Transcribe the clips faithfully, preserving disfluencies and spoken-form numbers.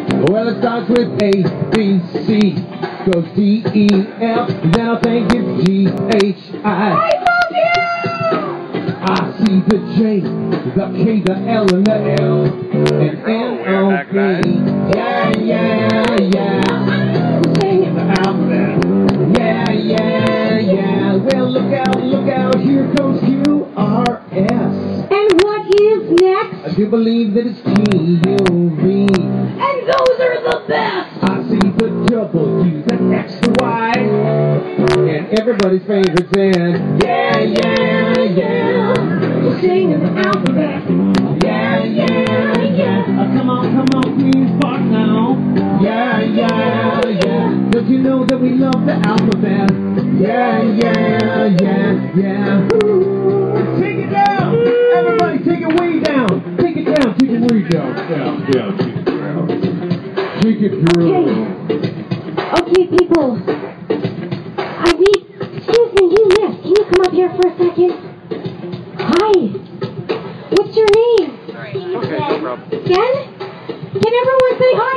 Well, it starts with A, B, C, goes D, E, F, then I think it's G, H, I. I love you! I see the J, the K, the L, and the L, and N, O, P. Yeah, yeah, yeah. Singing the alphabet. Yeah, yeah, yeah. Well, look out, look out, here comes Q, R, S. And what is next? I do believe that it's T, U, V. And those are the best! I see the W, the X, the Y, and everybody's favorite then. Yeah, yeah, yeah. We're singing the alphabet. Yeah, yeah, yeah. Uh, come on, come on, Queen's Park now. Yeah, yeah, yeah. Don't you know that we love the alphabet? Yeah, yeah, yeah, yeah. Ooh. Take it down! Everybody, take it way down. Take it down, take it way down. Down, down, take it down. Take it through. Okay. Okay, people. I need... Excuse me, you miss. Can you come up here for a second? Hi. What's your name? Okay, no problem. Den? Can everyone say hi,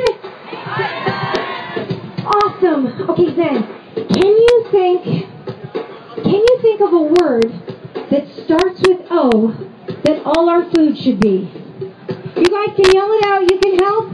Den? Awesome. Okay, Den. Can you think... Can you think of a word that starts with O that all our food should be? You guys can yell it out. You can help.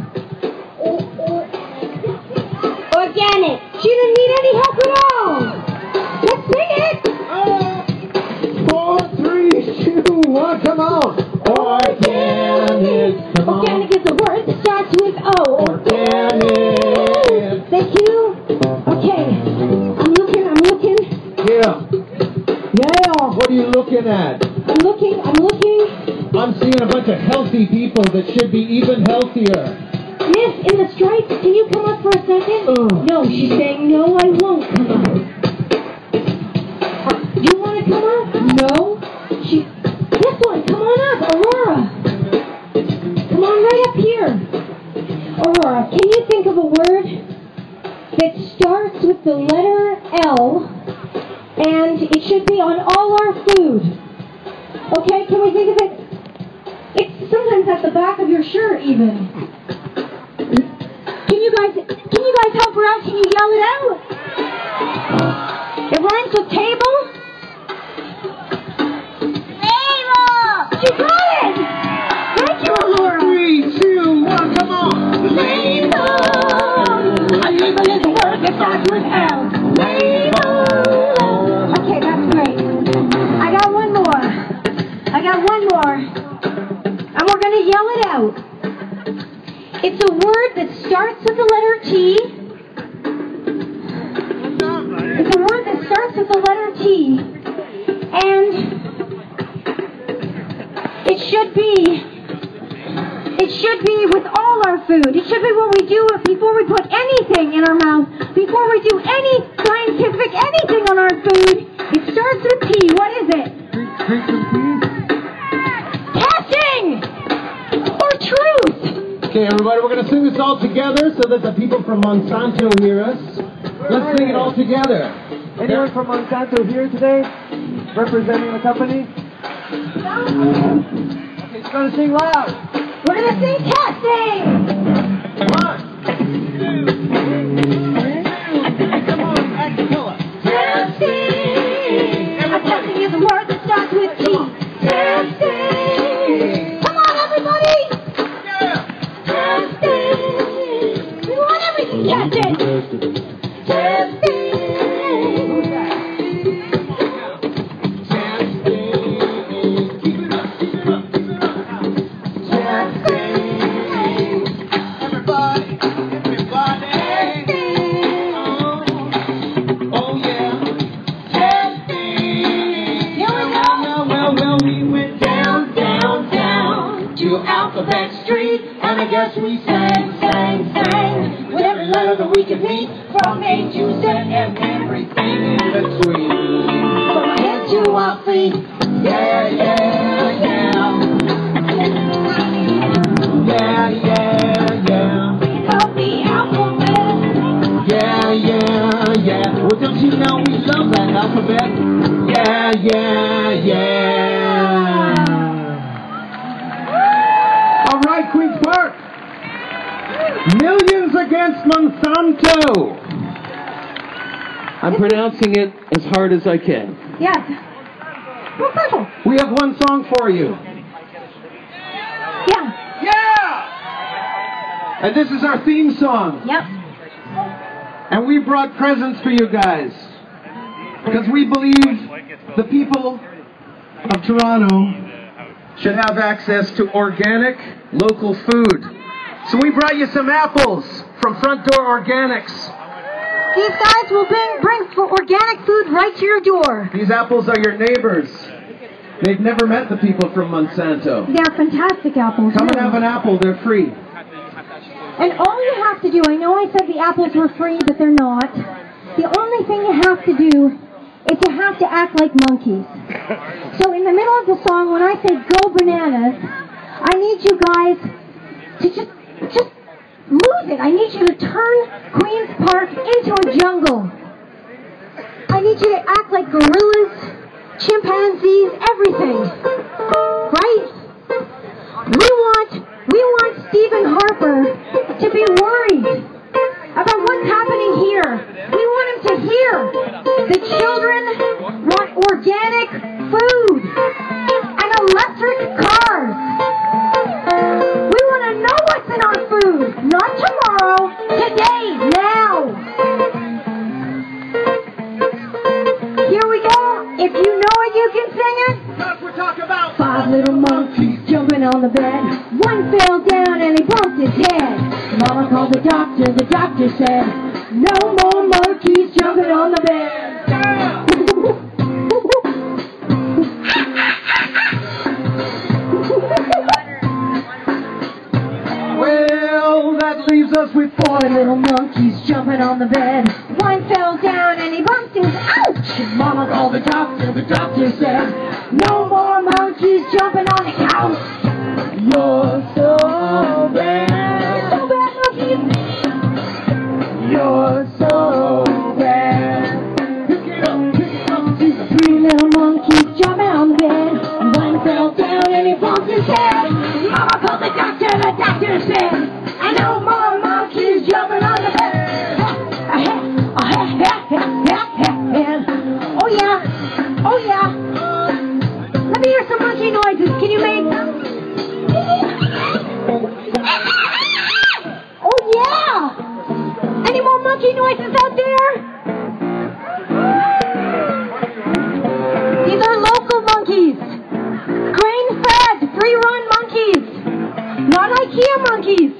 Organic. She didn't need any help at all. Let's sing it. Uh, four, three, two, one, come on. Organic. Come on. Organic is a word that starts with O. Organic. Thank you. Okay. I'm looking. I'm looking. Yeah. Yeah. What are you looking at? I'm looking. I'm looking. I'm seeing a bunch of healthy people that should be even healthier. Miss, in the stripes, can you come up for a second? Uh. No, she's saying, no, I won't come up. Uh, you want to come up? No. She, this one, come on up, Aurora. Come on right up here. Aurora, can you think of a word that starts with the letter L and it should be on all our food? Okay, can we think of it? It's sometimes at the back of your shirt even. Can you guys, can you guys help her out? Can you yell it out? It rhymes with table? Table! You got it! Thank you, Aurora. Three, two, one, come on. Label! A label is a word that starts with L. Label! Okay, that's great. I got one more. I got one more. And we're going to yell it out. It's a word that starts with the letter T. It's a word that starts with the letter T. And it should be, it should be with all our food. It should be what we do before we put anything in our mouth, before we do any scientific anything on our food. It starts with T. What is it? Drink some tea. Testing! Or truth! Okay, everybody, we're going to sing this all together so that the people from Monsanto hear us. Let's sing it all together. Anyone from Monsanto here today? Representing the company? Okay, it's going to sing loud. We're going to sing testing! One, two, three, come on, acapella. Testing! A testing is a word that starts with T. Testing! Come on, everybody! Testing! We want everything tested! Testing! Alphabet Street, and I guess we sang, sang, sang with every letter that we could meet, from A to Z and everything in between. From our head to our feet, yeah, yeah, yeah. Yeah, yeah, yeah. We love the alphabet. Yeah, yeah, yeah. Well, don't you know we love that alphabet? Yeah, yeah, yeah. All right, Queen's Park. Millions Against Monsanto. I'm pronouncing it as hard as I can. Yes. Monsanto. We have one song for you. Yeah. Yeah! And this is our theme song. Yep. And we brought presents for you guys. Because we believe the people of Toronto should have access to organic, local food. So we brought you some apples from Front Door Organics. These guys will bring, bring organic food right to your door. These apples are your neighbors. They've never met the people from Monsanto. They're fantastic apples. Come and really. have an apple, they're free. And all you have to do, I know I said the apples were free, but they're not. The only thing you have to do is you have to act like monkeys. So in the middle of the song, when I say go bananas, I need you guys to just, just lose it. I need you to turn Queen's Park into a jungle. I need you to act like gorillas, chimpanzees, everything. Right? We want, we want Stephen Harper to be worried about what's happening here. We want him to hear the children want organic food and electric cars. We want to know what's in our food. Not tomorrow, today, now. Here we go. If you know it, you can sing it. That's what we're talking about. Five little monkeys jumping on the bed. One fell down and he bumped his head. Mama called the doctor. The doctor said, no more monkeys jumping on the bed. Well, that leaves us with Four little monkeys jumping on the bed. One fell down and he bumped his ouch. Mama called the doctor. The doctor said, no more monkeys jumping on the couch. You're so bad. So bad, monkeys. You're so bad. pick it up, pick it up, Jesus. Three little monkeys jumping on the bed. One fell down and he bumped his head. Mama called the doctor. The doctor said, no more monkeys jumping on the bed. Oh yeah, oh yeah. Let me hear some monkey noises. Can you make them? Oh yeah. Any more monkey noises out there? These are local monkeys. Grain-fed, free-run monkeys. Not IKEA monkeys.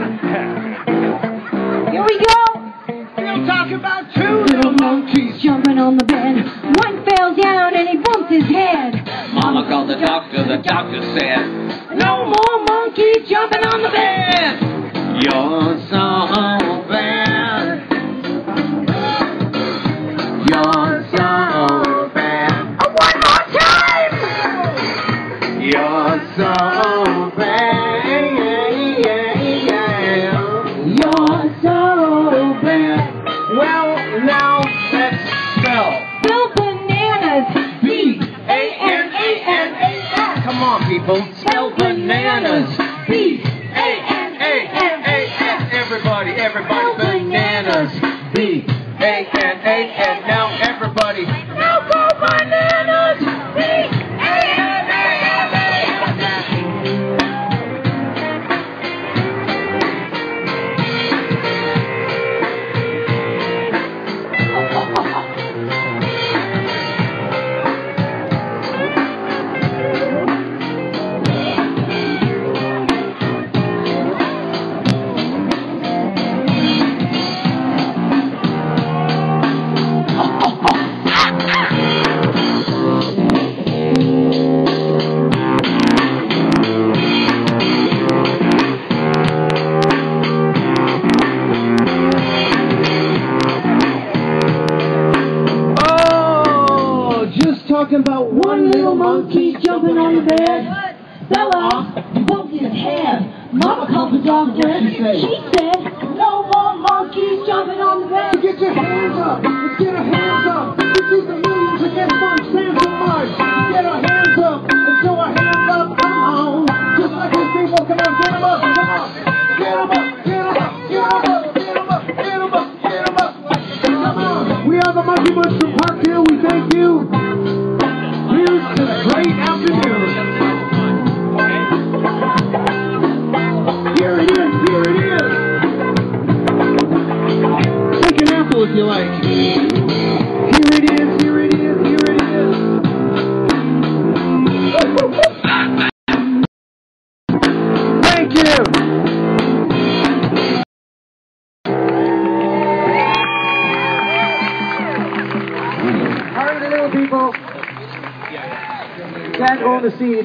Here we go. We'll talk about two little monkeys. Jumping on the bed. One fell down and he bumped his head. Mama called the doctor, the doctor said, No more monkeys jumping on the bed. you're so bad. You're so bad. Oh, one more time. You're so bad. You're so bad. Well, now let's spell. Spell bananas. B A N A N A S. Come on, people. Spell bananas. B A N A N A S. Everybody, everybody, bananas. B A N A N. Now, everybody. Now go bananas. B A N A N A S. Talking about one little monkey jumping on the bed. Fell off, bumped his head. Mama called the doctor. She said, no more monkeys jumping on the bed. Get your hands up. Let's get our hands up. This is the Millions Against Monsanto March. Get our hands up. Let's throw our hands up. Come on. Just like those people. Come on, get them up. Come on. Get them up. Get them up. We are the Monkey Bunch from Parkdale. We thank you. Here's to the great afternoon. Here it is. Here it is. Take an apple if you like. Here it is. Here it is. Here it is. Thank you. People can't own the seed.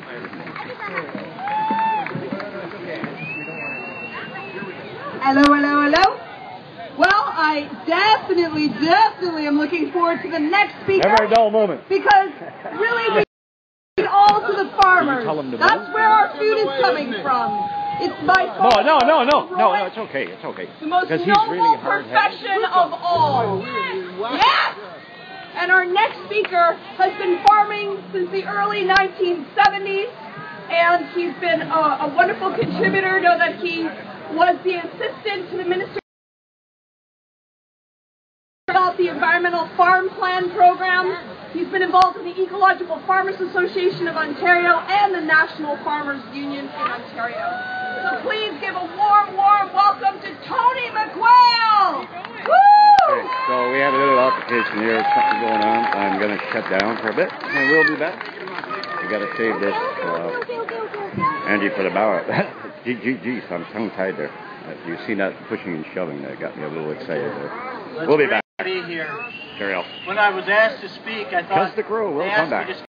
Hello, hello, hello. Well, I definitely, definitely am looking forward to the next speaker. Never a dull moment. Because really, we need all to the farmers. That's where our food is coming from. It's by Oh, far no, no, no, no, no, it's okay, it's okay. the most Because he's noble really hard-headed. profession of all. Yes! And our next speaker has been farming since the early nineteen seventies, and he's been a, a wonderful contributor. Know that he was the assistant to the Minister about the Environmental Farm Plan Program. He's been involved in the Ecological Farmers Association of Ontario and the National Farmers Union in Ontario. So please give a warm, warm welcome to Tony McQuail! Woo! Okay, so we have a little altercation here, something going on. I'm going to shut down for a bit, and we'll be back. We got to save this. Uh, Angie put a bow out. Gee, gee, geez, I'm tongue-tied there. Uh, you seen that pushing and shoving that got me a little excited there. Let's We'll be back. Be here. Carry on. When I was asked to speak, I thought Just the crew, we'll they come asked me back. to